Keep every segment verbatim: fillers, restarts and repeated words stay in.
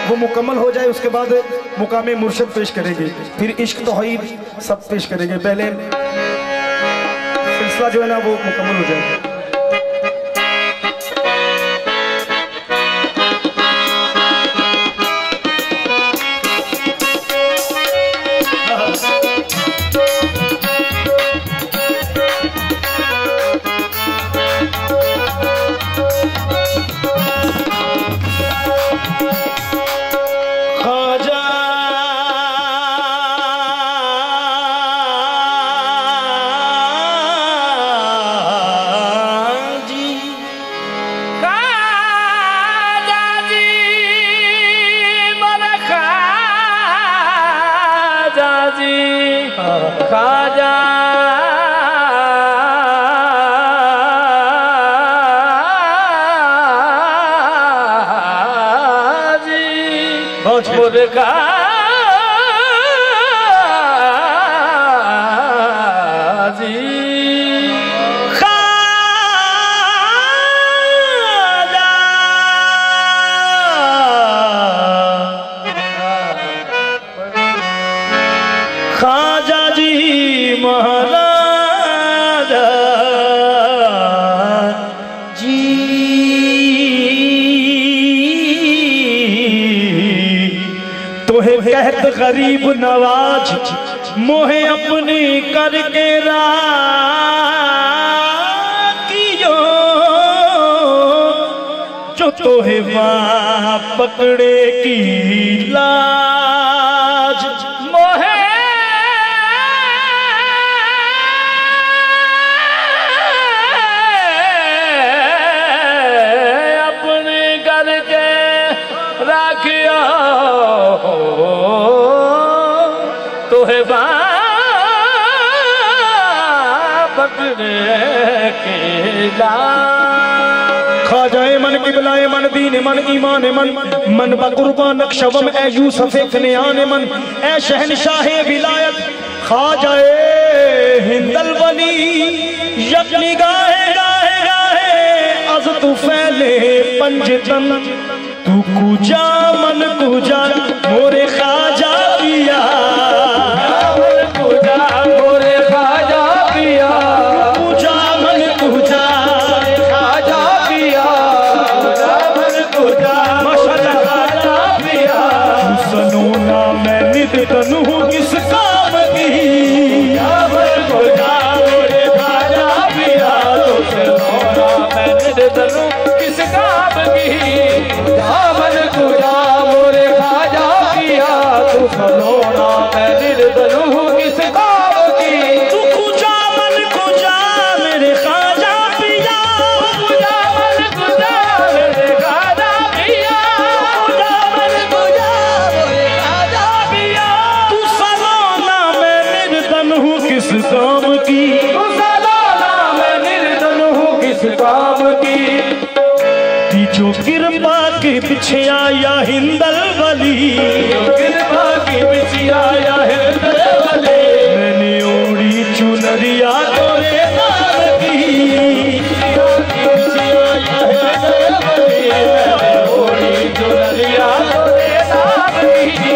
वो मुकम्मल हो जाए उसके बाद मुकामे मुर्शद पेश करेंगे, फिर इश्क तौहीद सब पेश करेंगे। पहले सिलसिला जो है ना वो मुकम्मल हो जाएगा। खाजा जी भोजपुर का जी खाजा जी महाराज जी तोहे कहत गरीब नवाज मोहे अपनी करके राखियो जो तोहे माँ पकड़े की लाज मोहे तोहे खाजाए मन किबलाए मन दीन मन ईमान मन मन बकुर्बान नक्शवम ए यूसुफ कन्यान मन ए शहनशाहे विलायत खाजाए हिंदल वली यकनी गाहे गाहे गाहे अज तू फैले पंजतन तू कुजा मन कुजा मोरे खाजा पिया कुजा मोरे खाजा पिया कुजा मन कुजा खाजा पिया कुजा मन कुजा माशाअल्लाह खाजा पिया सुनो ना मैं नित तनु किस काम की मन कुजा मोरे खाजा पिया सुनो ना मैं नित तनु किस काम की मन कुजा मोरे खाजा पिया तू सलोना मैं निर्दलू किस काम की तू कुजा मन कुजा मेरे खाजा पिया कुजा मन कुजा मेरे खाजा पिया कुजा मन कुजा मेरे खाजा पिया तू सलोना मैं निर्दलू किस काम की तू सलोना मैं निर्दलू किस काम की जो कृपा के पीछे आया हिंदल वली कृपा के पीछे आया हिंदल वली मैंने ओढ़ी चुनरिया तोरे नाम की पीछे आया हिंदल वली मैंने ओढ़ी चुनरिया तोरे नाम की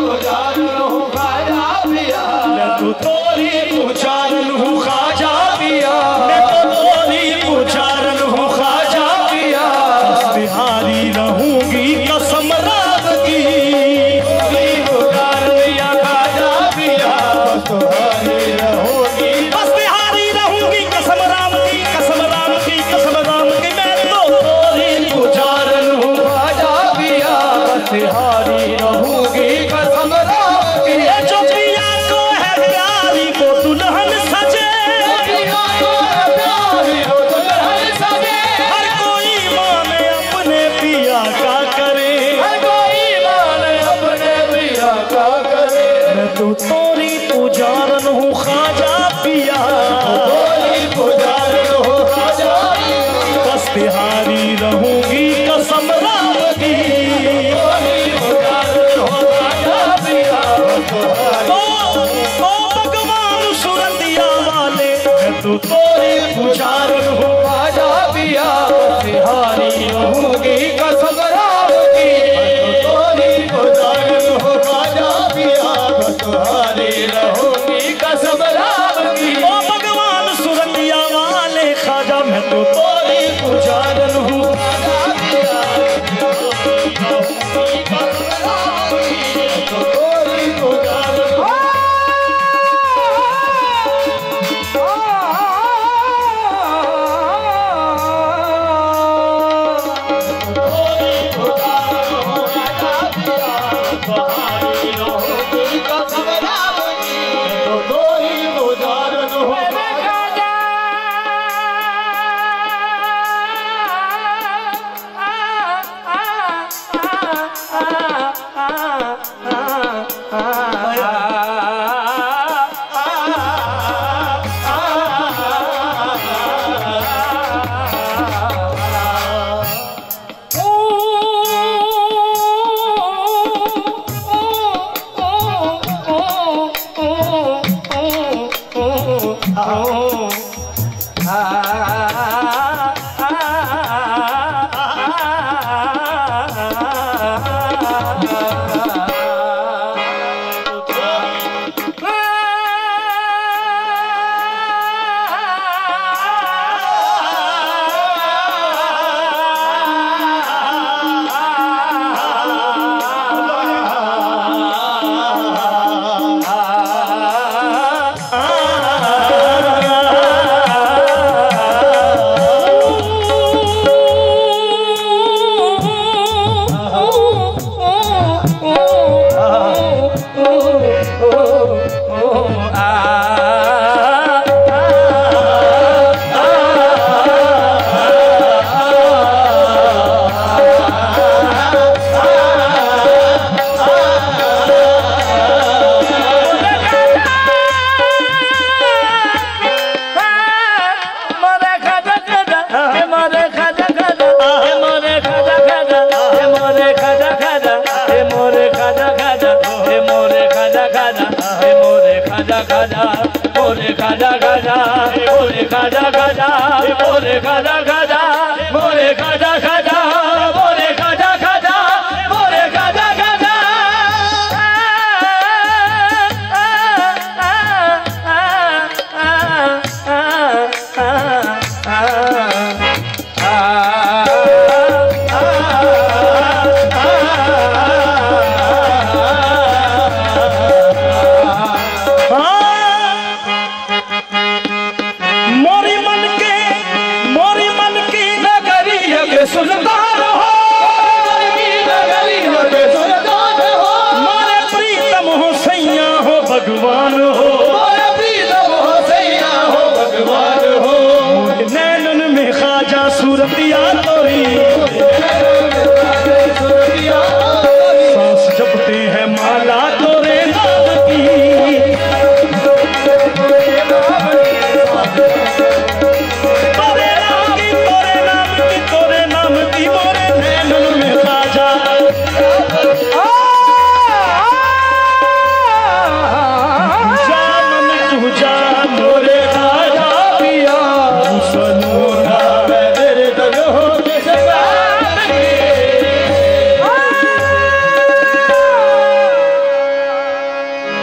तोरी पुजारन हूँ खाजा पिया बिहारी रहूंगी कसम राम की। ओ भगवान सुरतिया वाले मैं तो तोरे पुजारन हूँ। राजा पिया बिहारी रहूंगी कसम राम की। तोरे पुजारन हूँ राजा पिया तुम्हारी रहूंगी कसम राम की। ओ भगवान सुरतिया वाले खाजा मैं तो तोरे पुजारन हूँ। खाजा खाजा मोरे खाजा खाजा मोरे खाजा खाजा मोरे खाजा खाजा